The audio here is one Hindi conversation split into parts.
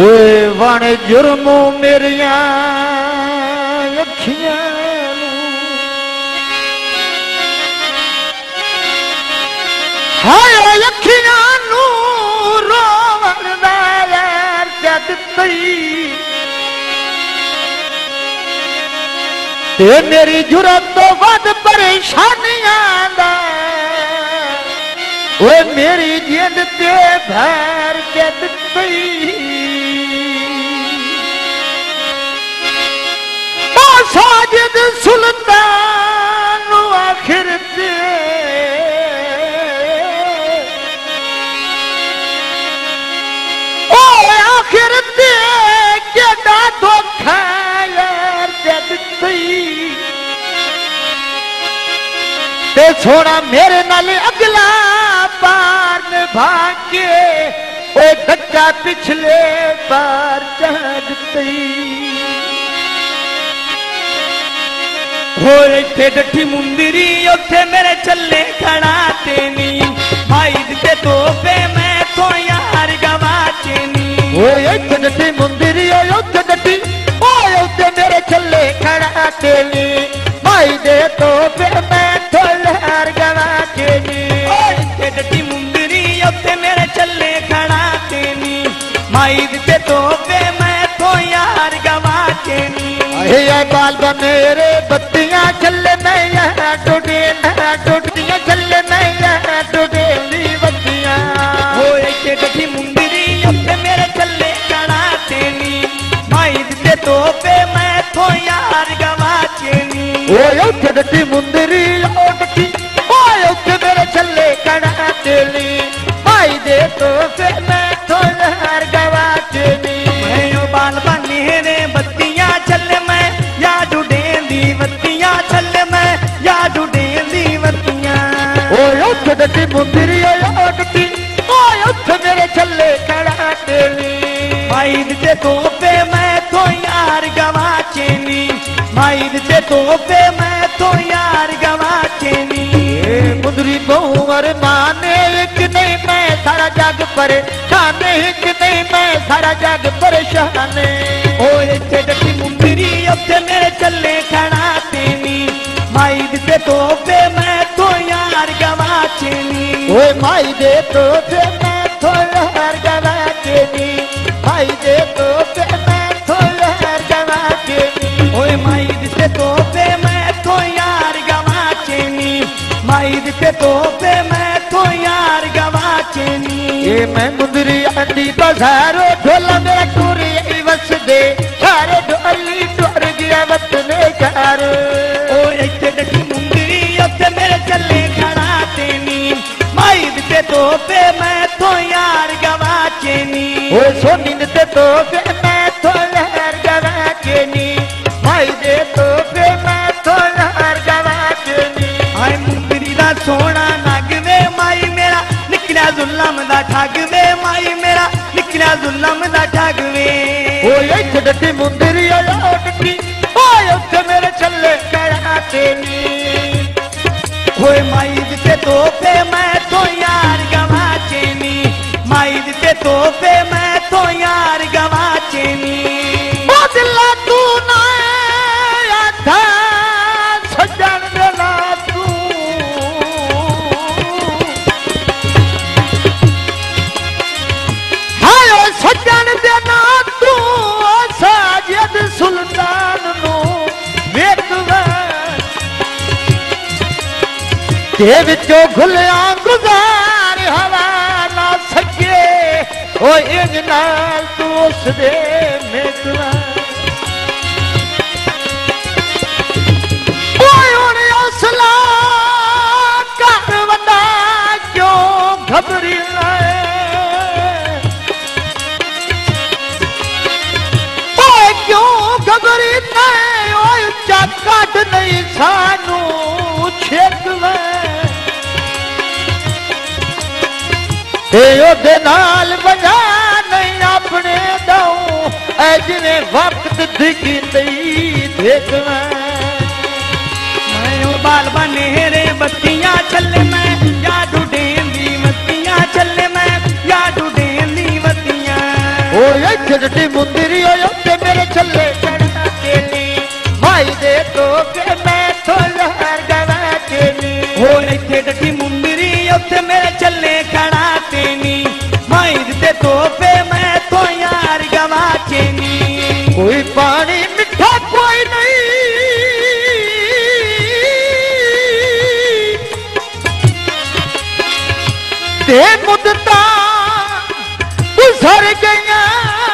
वण जुर्मो मेरिया अखियां हाय अखियां नू रोवण दा यार जद तई ते मेरी जुरत तो वध परेशानियां दा वो मेरी जिंद ते भैर जद तई साजिद सुल्तान आखिर ते ओ आखिर ते केड़ा धोखा यार जद तई ते छोड़ा मेरे नाल अगला पार निभा के ओ धक्का पिछले पार चढ़ तई हो इत्थे डठी मुंदरी उथे मेरे चले खड़ा तेनी भाई दे तो पे मैं तो यार गवाचेनी हो इत्थे डठी मुंदरी उथे डठी ओ उथे मेरे चले खड़ा तेनी भाई दे तो पे मैं तो यार गवाचेनी ओ इत्थे डठी मुंदरी उथे मेरे चले खड़ा तेनी भाई दे तो पे मैं तो यार गवाचेनी हे बाल मेरे बत्तियां चले मैं टूटियां चले मैं टूटेली बत्तियां हो एक डठी मुंदरी अपने मेरे चले कड़ा तेनी माई दे तो पे मैं तो यार गवाचेनी ओ एक डठी मुंदरी डठी ओ एक मेरे चले कड़ा तेनी माई दे तो पे मैं तो यार गवाचेनी मैं बाल मेरे बत्तियां चले मैं या डूडेंदी बत्तियां चले मैं या डूडेंदी बत्तियां ओ उठ डटी मुंदरी ओ डटी ओ उठ मेरे चले कड़ा तेली भाई दे तो पे मैं तो यार गवाचेनी भाई दे तो पे मैं तो यार गवाचेनी मुंदरी बहु और माने एक नहीं मैं सारा जग परेशान एक नहीं मैं सारा जग परेशान ओ इत्थे डटी मुंदरी उथे मेरे चले खड़ा तेनी माई दे तो पे मैं तो यार गवाचेनी ओ माई दे तो पे मैं तो यार गवाचेनी माई दे तो पे मैं तो यार गवाचेनी ओ माई दे तो पे मैं तो यार गवाचेनी माई दे तो पे मैं तो यार गवाचेनी ये मैं मुंदरी आंदी बाजारो ढोला मेरा टूरी वस दे सारे ढोली टूर गया वतने घर ओ एक डठी मुंदरी उते मेरे चले खड़ा तेनी माई दे तो पे मैं तो यार गवाचेनी ओ सोनी दे तो पे मैं तो यार गवाचेनी माई दे तो पे मैं तो यार गवाचेनी हाय मुंदरी दा सोना नगवे माई मेरा निकला जुल्लम दा ठगवे माई मेरा निकला जुल्लम दा ठगवे ओ एक डटी मुंदरी डटी ओ उथे मेरे चले कड़ा तेनी होए माई दे तो पे मैं तो यार गवाचेनी माई दे तो पे मैं तो यार गवाचेनी ओ दिला तू ना आधा सजन देना तू हाय सजन देना तू साजिद सुल्तान नो वेखवा ते विचों खुलिया गुजार हवा ना सके ओ इंज नाल तू उस दे मेकवा ओए हुण हौसला कर वड्डा क्यों घबरी लाए ओए क्यों घबरी लाए ओए उच्चा कट नहीं सानू छेकवा ओदे नाल बजा नहीं अपने दऊं ऐ जिवें वक्त दिखी तई देखवा मैं बाल बनेरे बत्तियां चले मैं या डूडेंदी बत्तियां चले मैं या डूडेंदी बत्तियां ओ ਇੱਥੇ ਡੱਡੀ ਮੁੰਦਰੀ ਉੱਥੇ ਮੇਰੇ ਚੱਲੇ ਖੜਾ ਕੇ ਨੀ ਮਾਈ ਦੇ ਤੋਪੇ ਮੈਥੋਂ ਯਾਰ ਗਵਾ ਕੇ ਨੀ ਹੋ ਇੱਥੇ ਡੱਡੀ ਮੁੰਦਰੀ ਉੱਥੇ ਮੇਰੇ ਚੱਲੇ ਖੜਾ ਤੇ ਨੀ ਮਾਈ ਦੇ ਤੋਪੇ ਮੈਥੋਂ ਯਾਰ ਗਵਾ ਕੇ ਨੀ ਕੋਈ ਪਾਣੀ ਮਿੱਠਾ ਕੋਈ ਨਹੀਂ ਤੇ ਮੁੱਦਤਾਂ ਗੁਜ਼ਰ ਗਈਆਂ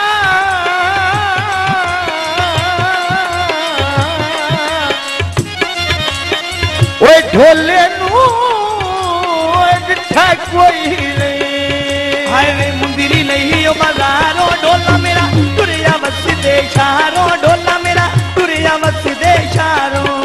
ਓਏ ਢੋਲੇ ਨੂੰ ਡਿੱਠਾ ਕੋਈ ਨਹੀਂ ਹਾਏ ਵੇ ਮੁੰਦਰੀ ਲਈ ਓ ਬਾਜ਼ਾਰੋਂ ਡੋਲਾ ਮੇਰਾ ਤੁਰਿਆ ਵਸਦੇ ਸ਼ਹਿਰੋਂ ਡੋਲਾ ਮੇਰਾ ਤੁਰਿਆ ਵਸਦੇ ਸ਼ਹਿਰੋਂ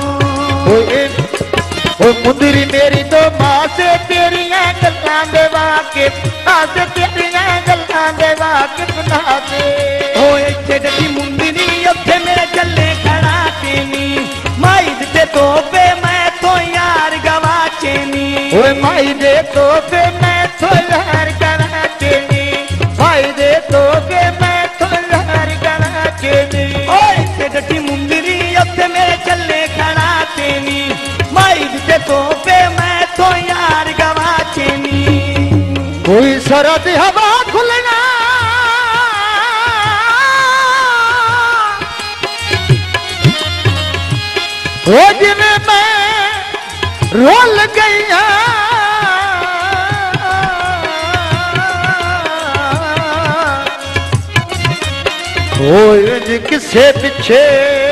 ਓਏ ਮੁੰਦਰੀ ਮੇਰੀ ਤੋਂ ਮਾਂ ਸੇ ਤੇਰੀਆਂ ਗੱਲਾਂ ਦੇ ਵਾਕਿਫ ਆਸ ਤੇਰੀਆਂ ਗੱਲਾਂ ਦੇ ਵਾਕਿਫ ਨਾ ਦੇ ਓਏ ਇੱਥੇ ਡੱਡੀ ਮੁੰਦਰੀ ਉੱਥੇ ਮੇਰੇ ਚੱਲੇ ਖੜਾ ਤੇ ਨੀ ਮਾਈ ਦੇ ਤੋਪੇ ਮੈਥੋਂ ਯਾਰ ਗਵਾਚੇ ਨੀ ਓਏ ਮਾਈ ਦੇ ਤੋਪੇ ਮੈਥੋਂ ਯਾਰ ਗਵਾਚੇ ਨੀ ਮਾਈ ਦੇ ਤੋਪੇ ਮੈਥੋਂ ਯਾਰ ਗਵਾਚੇ ਨੀ ਓਏ ਇੱਥੇ ਡੱਡੀ ਮੁੰਦਰੀ ਉੱਥੇ ਮੇਰੇ ਚੱਲੇ ਖੜਾ ਤੇ ਨੀ ਮਾਈ ਦੇ ਤੋਪੇ ਮੈਥੋਂ ਯਾਰ ਗਵਾਚੇ ਨੀ ਕੋਈ ਸਰਦ ਹਵਾ ਖੁੱਲਣਾ ਉਹ ਜਿਵੇਂ ਮੈਂ ਰੋਲ ਗਈਆਂ ਓਏ ਇੰਜ ਕਿਸੇ ਪਿੱਛੇ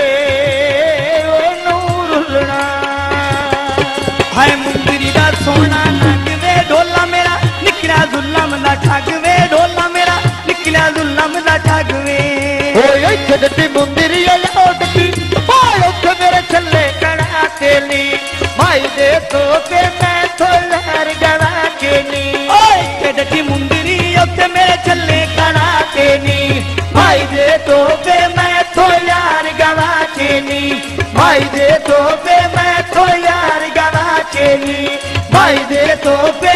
ਉਹਨੂੰ ਰੁਲਣਾ ਹਾਏ ਮੁੰਦਰੀ ਦਾ ਸੋਹਣਾ ਨੱਕ ਵੇ ਢੋਲਾ ਮੇਰਾ ਨਿਕਲਿਆ ਜ਼ੁਲਮ ਦਾ ਠੱਗ ਵੇ ਢੋਲਾ ਮੇਰਾ ਨਿਕਲਿਆ ਜ਼ੁਲਮ ਦਾ ਠੱਗ ਵੇ ਓਏ ਇੱਥੇ ਡੱਡੀ ਮੁੰਦਰੀ ਉੱਡਦੀ ਓਏ ਉੱਥੇ ਮੇਰੇ ਛੱਲੇ ਕੜਾ ਕੇ ਨੀ ਮਾਈ ਦੇ ਤੋਪੇ ਮੈਥੋਂ ਯਾਰ ਗਵਾ ਕੇ ਨੀ ਓਏ ਇੱਥੇ ਡੱਡੀ ਮੁੰਦਰੀ ਉੱਥੇ ਮੇਰੇ ਚੱਲੇ ਖੜਾ ਕੇ ਨੀ ਮਾਈ ਦੇ ਤੋਪੇ ਮੈਥੋਂ ਯਾਰ ਗਵਾ ਕੇ ਨੀ ਮਾਈ ਦੇ ਤੋਪੇ ਮੈਥੋਂ ਯਾਰ ਗਵਾ ਕੇ ਨੀ ਮਾਈ ਦੇ ਤੋਪੇ